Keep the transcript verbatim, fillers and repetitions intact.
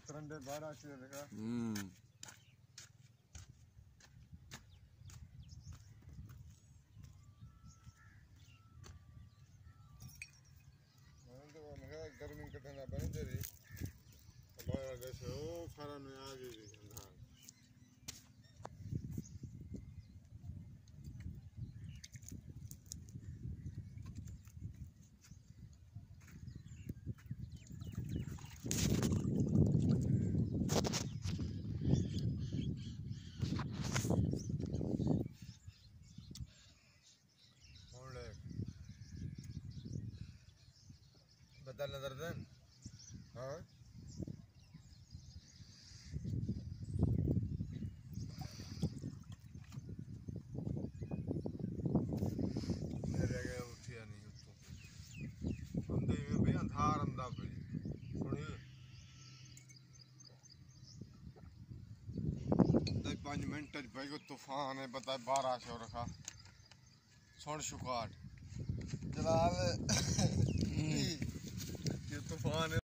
करंडे बारह से देखा हम्म मैंने तो मगर गर्मी कटना बने तेरी बारह जैसे ओ फारा में आ गई हां बता नजर देन हाँ मेरे गए उठिया नहीं उत्तों अंधे में भी अंधार अंधा पे सुनी दस पाँच मिनट भाई को तूफान है बता बारह सौ रखा सुन शुकाट जलाल ये तूफान है